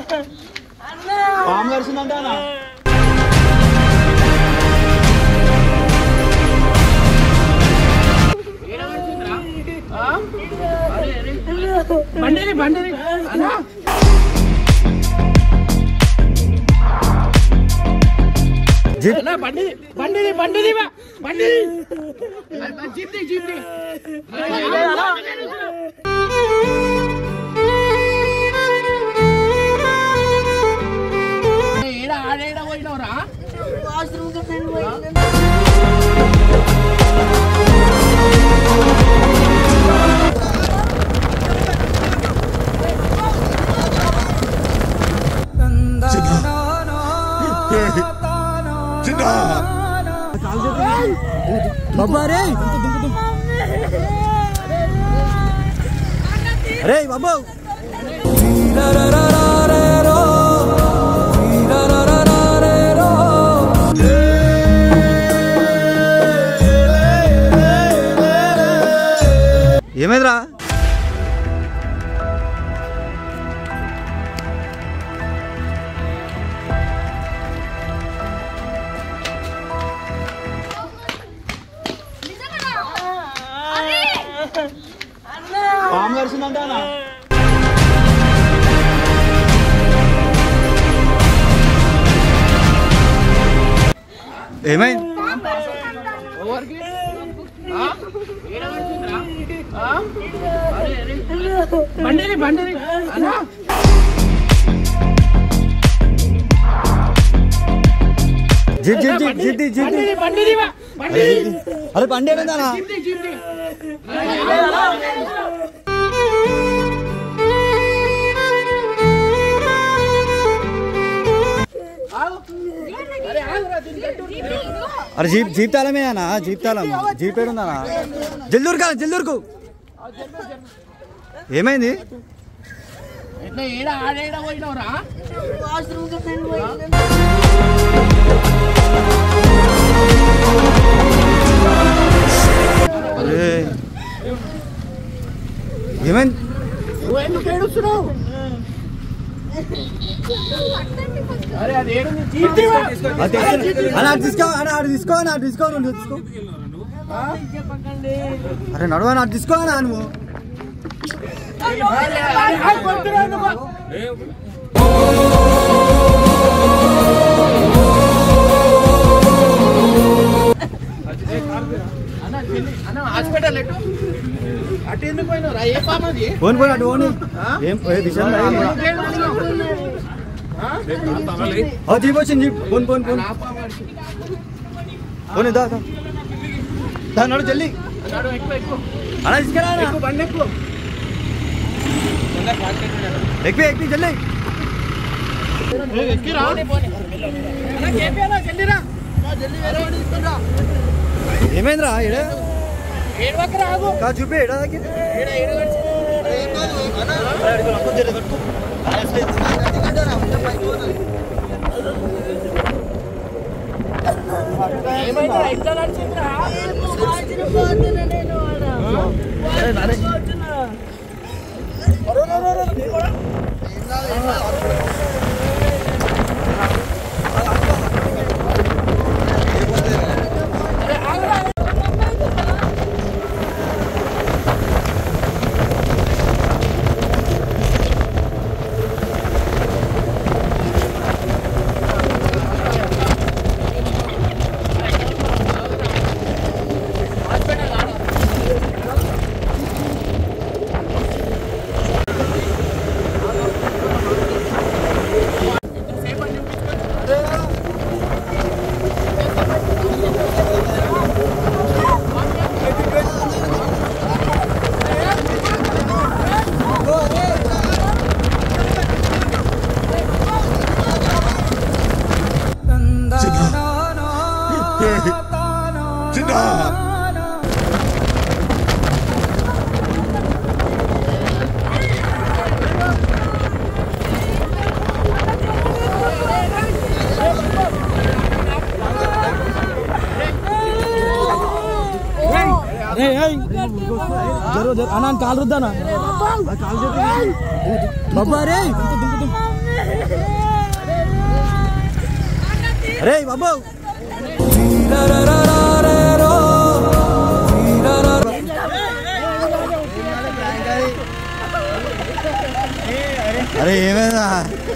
పాము కరిసిందంటే అన్న బండి బండి అన్నా బండి బండి బండి బండి జీప్ జీప్ ఏడా ఆడేడా పోయినవరా बाबा अरे अरे बाबा ఏమైందిరా పాము కరిసిందంటే అన్న ఏమైంది బండి బండి అన్నా jeep jeep jeep jeep jeep బండి బండి అరే బండి ఏమైందన్నా अरे जीप जीप ताला में है ना जीप ताला जीप पेड़ ఉందా నా జల్దూర్ కా జల్దూర్కు ఏమైంది ఇట్లా ఏడా ఆడేడా పోయినవరా ఏమైంది నువ్వు ఎందుకు ఏడుస్తున్నావు అరే అది ఏడు తీసుకో అరే నడవ నా తీసుకో నా నువ్వు హాస్పిటల్ ఎటు అటు ఎందుకు పోయినరా ఏ పామది ఫోన్ పోయి అటు పోనీ ఏం విషయం జీప్ వచ్చింది jeep phone phone phone phone దా నడు జల్లి అలా తీసుకురా బండి ఎక్కువ ఎక్కి జల్లి ఏమైందిరా కా చూపి ఏడాకి అన్న కాలు రుద్దానా బాబా రే అరే బాబు అరే ఏమైందా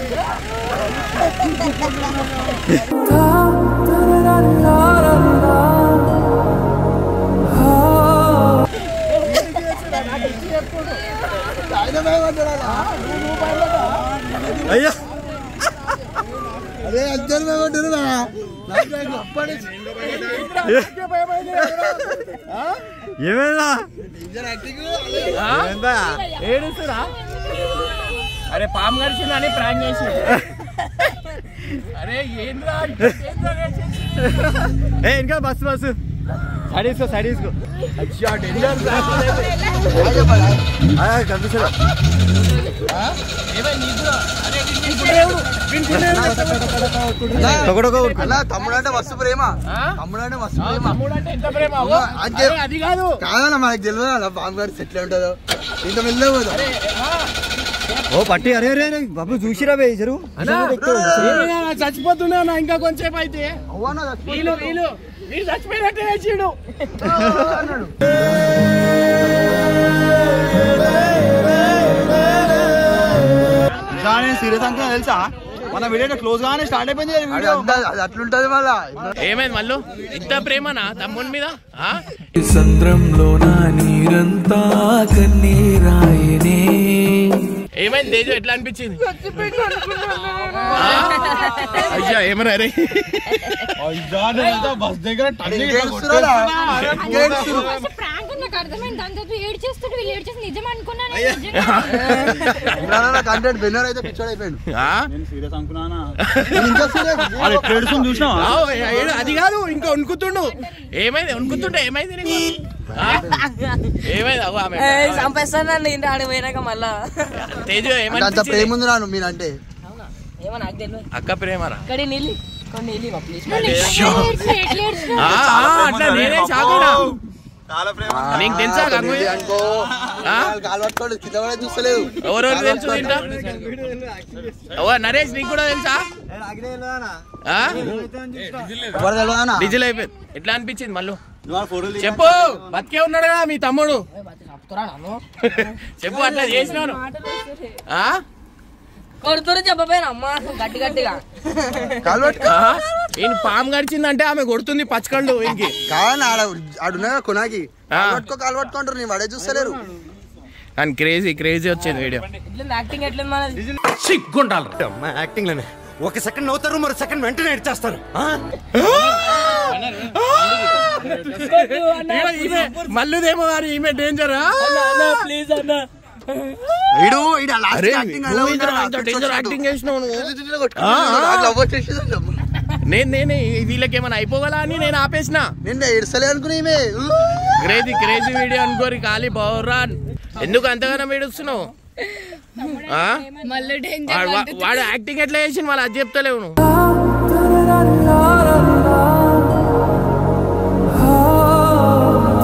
అయ్యా అదే అద్దరు మేమంటారు ఏమైందా ఏడుస్తురా అరే పాము గడిచిందని ప్రాంక్ చేసి అరే ఏంద్రా ఏ ఇంకా బస్సు సైడ్ తీసుకో కనిపిస్తారా తమ్ముడు అంటే మస్తు ప్రేమ తమ్ముడు అంటే మస్తు ప్రేమ తమ్ముడు అంటే ఎంత ప్రేమ అది కాదు కాదన్న మనకు తెలియదు అలా బాబు గారు సెటిల్ ఉంటుందో ఇంత వెళ్ళలేదు ఓ పట్టి అరే అరే అరే బాబు చూసిరా బే జరుగు చచ్చిపోతున్నా ఇంకా కొంచెం అయితే వీళ్ళు చచ్చిపోయినట్టే వేసాడు సీరియస్ అంతా తెలుసా మన వీడియో క్లోజ్ గానే స్టార్ట్ అయిపోయింది అది అట్లుంటది మళ్ళా ఏమైంది మళ్ళీ ఇంత ప్రేమనా తమ్ముడి మీద సంద్రంలో నా నీరంతా కన్నీరాయనే ఏమైంది తేజు ఎట్లా అనిపించింది అయ్యా ఏమన్నా రే బస్ దగ్గర కంటెంట్ విన్నర్ అయితే పిచ్చోడు అయిపోయాడు చూసినా అది కాదు ఇంకా వణుకుతుండు ఏమైంది వణుకుతుంటే ఏమైంది నీకు ఏమైంది చంపేస్తాను ఆడిపోయినాక మళ్ళా తేజు అంత ఏమంటే ప్రేమ ఉంది రాను మీరంటే ఏమో నాకు తెలియదు అక్క ప్రేమరా ఇక్కడ నీళ్ళు కొన్ని నీళ్ళు ప్లీజ్ అట్లా నేనే షాకుడా నీకు తెలుసా గంగోయ్ అనుకో కాలు పట్టుకోండి కింద పడే చూస్తలేవు ఎవరెవరు తెలుసు తింటా నరేష్ నీకు కూడా తెలుసా డీజిల్ అయిపోయింది ఎట్లా అనిపించింది మళ్ళీ చెప్పు బతికే ఉన్నాడు కదా మీ తమ్ముడు చెప్పు అట్లా చేసినాను కొడుతురు చెప్పపోయినా అమ్మ గట్టి గట్టిగా ఈయన పాము గడిచిందంటే ఆమె కొడుతుంది పచ్చకళ్ళు ఇంకి కానీ ఆడున్నా కొనాకి కాలు పట్టుకుంటారు నేను వాడే చూస్తలేరు కానీ క్రేజీ వచ్చింది వీడియో యాక్టింగ్ ఎట్లేదు మన సిగ్గుండాలి యాక్టింగ్ లోనే ఒక సెకండ్ నవ్వుతారు మరో సెకండ్ వెంటనే ఇచ్చేస్తారు మళ్ళీదేమో గారు ఈమె డేంజర్ ప్లీజ్ అన్న యాక్టింగ్ చేసినావు నేను వీళ్ళకి ఏమైనా అయిపోగలా అని నేను ఆపేసిన నిన్న ఏడ్సలే అనుకునే క్రేజీ వీడియో అనుకోరి ఖాళీ బౌరాన్ ఎందుకు అంతగానో ఏడుస్తున్నావు వాడు యాక్టింగ్ ఎట్లా చేసి వాళ్ళు అది చెప్తలేవు నువ్వు